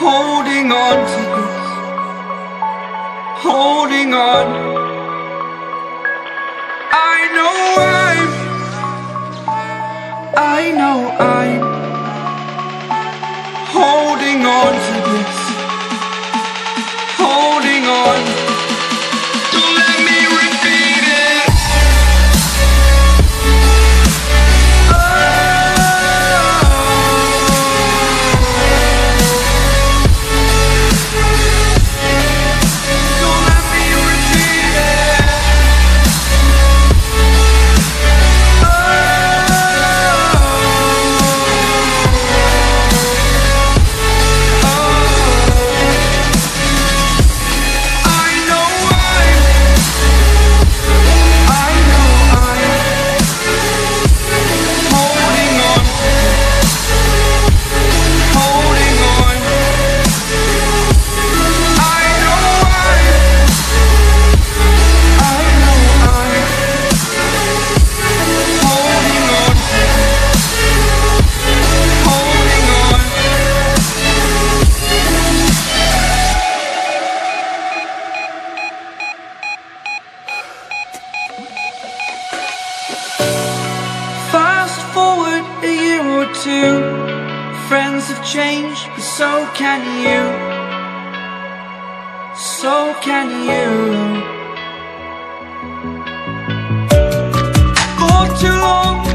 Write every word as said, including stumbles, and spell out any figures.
holding on to this, holding on. I know I'm, I know I'm holding on to this, holding on. Don't let me repeat it. Oh, don't let me repeat it. Oh, I know I'm, I know I'm holding on to this, holding on. I know I'm, I know I'm holding on to this, holding on. Fast forward a year or two, friends have changed, but so can you, so can you. For too long